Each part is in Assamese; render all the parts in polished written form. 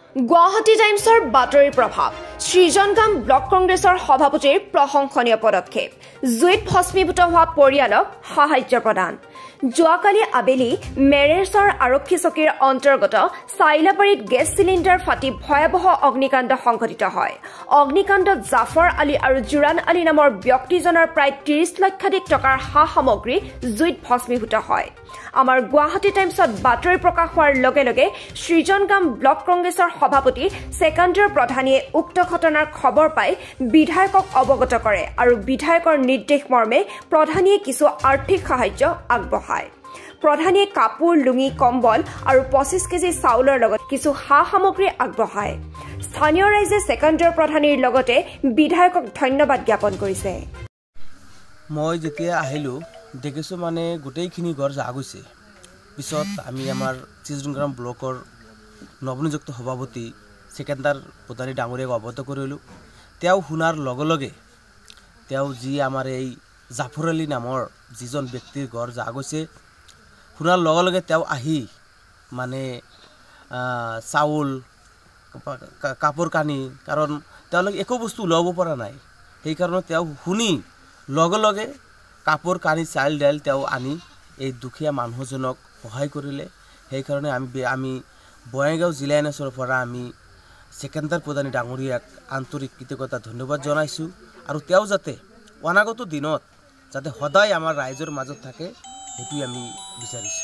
গুৱাহাটী টাইমছৰ বাতৰি প্ৰভাৱ সৃজনগাম ব্লক কংগ্ৰেছৰ সভাপতিৰ প্ৰশংসনীয় পদক্ষেপ জুইত ভস্মীভূত হোৱা পৰিয়ালক সাহায্য প্ৰদান যোৱাকালি আবেলি মেৰেছৰ আৰক্ষী চকীৰ অন্তৰ্গত চাইলাপাৰীত গেছ চিলিণ্ডাৰ ফাটি ভয়াৱহ অগ্নিকাণ্ড সংঘটিত হয় অগ্নিকাণ্ডত জাফৰ আলী আৰু জুৰান আলী নামৰ ব্যক্তিজনৰ প্ৰায় 30 লক্ষাধিক টকাৰ সা সামগ্ৰী জুইত ভস্মীভূত হয় আমাৰ গুৱাহাটী টাইমছত বাতৰি প্ৰকাশ হোৱাৰ লগে লগে সৃজনগাম ব্লক কংগ্ৰেছৰ সভাপতি সেকেন্দ্ৰ প্ৰধানীয়ে উক্ত ঘটনাৰ খবৰ পাই বিধায়কক অৱগত কৰে আৰু বিধায়কৰ নিৰ্দেশ মৰ্মে প্ৰধানীয়ে কিছু আৰ্থিক সাহায্য আগবঢ়ায় প্ৰধানীয়ে কাপোৰ লুঙি কম্বল আৰু 25 কেজি চাউলৰ লগত কিছু সা সামগ্ৰী আগবঢ়ায় স্থানীয় ৰাইজে সেকেন্দ্ৰ প্ৰধানীৰ লগতে বিধায়কক ধন্যবাদ জ্ঞাপন কৰিছে মই যেতিয়া আহিলো দেখিছো মানে গোটেইখিনি ঘৰ যা গৈছে পিছত আমি আমাৰ সৃজনগাম ব্লকৰ নৱনিযুক্ত সভাপতি সেকেন্দ্ৰ প্ৰধানী ডাঙৰীয়াক অৱগত কৰিলো তেওঁ শুনাৰ লগে লগে তেওঁ যি আমাৰ এই জাফৰ আলী নামৰ যিজন ব্যক্তিৰ ঘৰ যা গৈছে শুনাৰ লগে লগে তেওঁ আহি মানে চাউল কাপোৰ কানি কাৰণ তেওঁলোক একো বস্তু ওলাব পৰা নাই সেই কাৰণে তেওঁ শুনি লগে লগে কাপোৰ কানি চাউল দাইল তেওঁ আনি এই দুখীয়া মানুহজনক সহায় কৰিলে সেই কাৰণে আমি বঙাইগাঁও জিলা এনএছৰ পৰা আমি সেকেন্দ্ৰ প্ৰধানী ডাঙৰীয়াক আন্তৰিক কৃতজ্ঞতা ধন্যবাদ জনাইছো আৰু তেওঁ যাতে অনাগত দিনত যাতে সদায় আমাৰ ৰাইজৰ মাজত থাকে সেইটো আমি বিচাৰিছো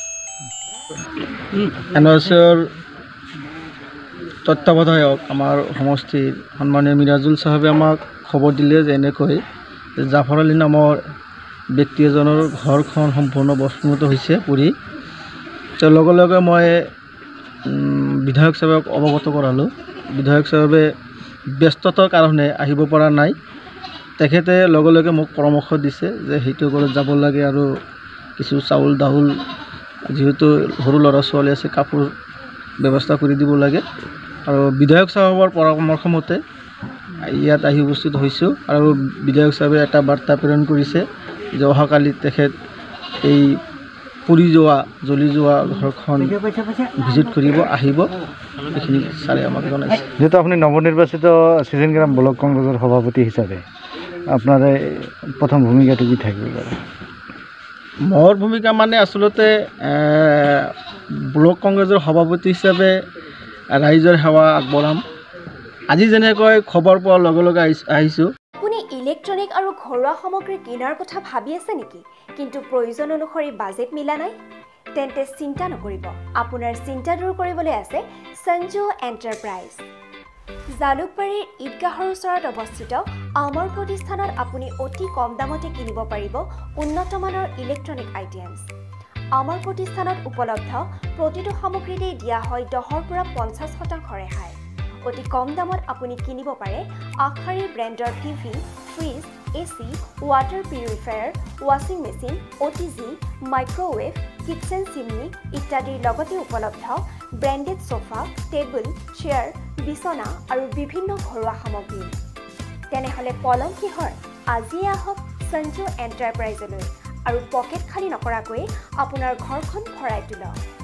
এনএছৰ তত্ত্বাৱধায়ক আমাৰ সমষ্টিৰ সন্মানীয় মিৰাজুল সাহেবে আমাক খবৰ দিলে যে এনেকৈ জাফৰ আলী নামৰ ব্যক্তি এজনৰ ঘৰখন সম্পূৰ্ণ ভস্মীভূত হৈছে পুৰি তাৰ লগে লগে মই বিধায়ক সাহেবক অৱগত কৰালোঁ বিধায়ক সাহেবে ব্যস্ততাৰ কাৰণে আহিব পৰা নাই তেখেতে লগে লগে মোক পৰামৰ্শ দিছে যে সেইটো ঘৰত যাব লাগে আৰু কিছু চাউল দাউল যেহেতু সৰু ল'ৰা ছোৱালী আছে কাপোৰ ব্যৱস্থা কৰি দিব লাগে আৰু বিধায়ক সাহেবৰ পৰামৰ্শ মতে ইয়াত আহি উপস্থিত হৈছোঁ আৰু বিধায়ক সাহেবে এটা বাৰ্তা প্ৰেৰণ কৰিছে যে অহাকালি তেখেত এই পুৰি যোৱা জ্বলি যোৱা ঘৰখন ভিজিট কৰিব আহিব এইখিনি ছাৰে আমাক জনাইছে যেহেতু আপুনি নৱনিৰ্বাচিত সৃজনগাম ব্লক কংগ্ৰেছৰ সভাপতি হিচাপে আপোনাৰ প্ৰথম ভূমিকাটো কি থাকিব বাৰু মোৰ ভূমিকা মানে আচলতে ব্লক কংগ্ৰেছৰ সভাপতি হিচাপে ৰাইজৰ সেৱা আগবঢ়াম আজি যেনেকৈ খবৰ পোৱাৰ লগে লগে আহিছোঁ আপুনি ইলেক্ট্ৰনিক আৰু ঘৰুৱা সামগ্ৰী কিনাৰ কথা ভাবি আছে নেকি কিন্তু প্ৰয়োজন অনুসৰি বাজেট মিলা নাই তেন্তে চিন্তা নকৰিব আপোনাৰ চিন্তা দূৰ কৰিবলৈ আছে সঞ্জু এণ্টাৰপ্ৰাইজ জালুকবাৰীৰ ঈদগাহৰ ওচৰত অৱস্থিত আমাৰ প্ৰতিষ্ঠানত আপুনি অতি কম দামতে কিনিব পাৰিব উন্নতমানৰ ইলেক্ট্ৰনিক আইটেমছ আমাৰ প্ৰতিষ্ঠানত উপলব্ধ প্ৰতিটো সামগ্ৰীতেই দিয়া হয় 10ৰ পৰা 50% ৰেহাই অতি কম দামত আপুনি কিনিব পাৰে আখাৰী ব্ৰেণ্ডৰ TV fridge AC water purifier ৱাশ্বিং machine OTG microwave kitchen chimney ইত্যাদিৰ লগতে উপলব্ধ ব্ৰেণ্ডেড সোফা টেবুল চেয়াৰ বিছনা আৰু বিভিন্ন ঘৰুৱা সামগ্ৰী তেনেহ'লে পলম কিহৰ আজিয়ে আহক সঞ্জু এণ্টাৰপ্ৰাইজলৈ আৰু পকেট খালী নকৰাকৈ আপোনাৰ ঘৰখন ভৰাই তোলক